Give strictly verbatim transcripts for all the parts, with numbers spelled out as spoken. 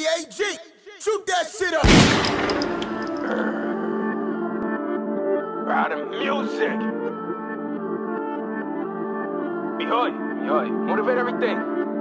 A G, shoot that shit up. Ride the music. Yo, yo, motivate everything.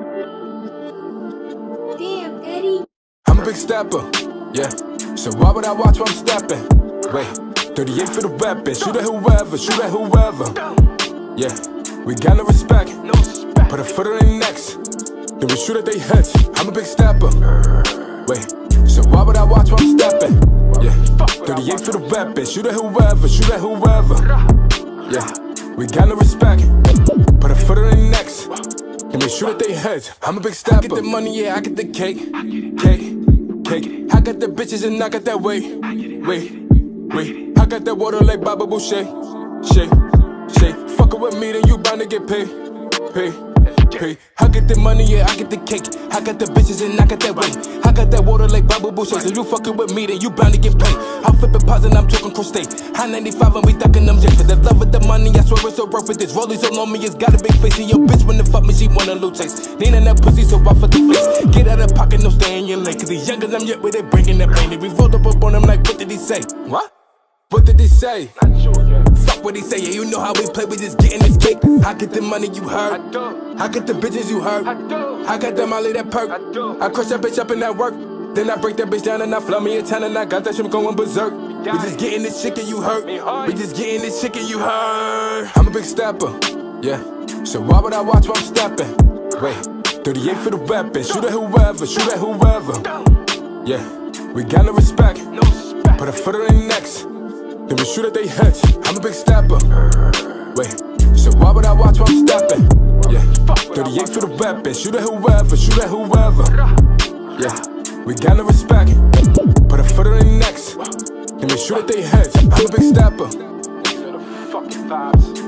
Damn, Eddie. I'm a Bigsteppa, yeah. So why would I watch while I'm stepping? Wait, thirty-eight for the weapon. Shoot at whoever, shoot at whoever. Yeah, we got no respect. Put a foot on their necks, then we shoot at their heads. I'm a Bigsteppa. Wait, so why would I watch while I'm stepping? Yeah, thirty-eight for the weapon. Shoot at whoever, shoot at whoever. Yeah, we got no respect. Put a foot on their necks, then we shoot at their heads. I'm a Bigsteppa. I get the money, yeah, I get the cake. Cake, cake. I got the bitches and I got that weight. Wait, wait. I got that water like Baba Boucher. Shake, shake. Fuckin' with me, then you bound to get paid. Pay, pay. I get the money, yeah, I get the cake. I got the bitches and I got that weight. I got that water like Baba Boucher. So you fuckin' with me, then you bound to get paid. I'm flipping pods and I'm talking crustate. High ninety-five and we ducking them jets. For the love of the money, I swear it's so worth it. This rollie so on me, it's got a big face. And your bitch when the fuck me, she wanna lose taste. Nina that pussy, so I for the face. Get out of pocket, no stay in your lane. Cause these youngers I'm yet where they bringing that pain. We rolled up up on them like, what did he say? What? What did he say? Not sure, yeah. Fuck what he say, yeah, you know how we play, we just getting this cake. I get the money, you heard. I do. I get the bitches, you heard. I do. I got the molly, that perk. I do. I crush that bitch up in that work. Then I break that bitch down and I flood me a ton and I got that shit going berserk. We just getting this chicken, you heard. We just getting this chicken, you heard. I'm a Bigsteppa, yeah. So why would I watch while I'm stepping? Wait, thirty-eight for the weapon. Shoot at whoever, shoot at whoever. Yeah, we got no respect. Put a foot on their necks, then we shoot at their heads. I'm a Bigsteppa. Wait, so why would I watch while I'm stepping? Yeah, thirty-eight for the weapon. Shoot at whoever, shoot at whoever. Yeah, we got no respect. Put a foot on their necks, then we shoot at their heads. I'm a Bigsteppa. These are the fucking vibes.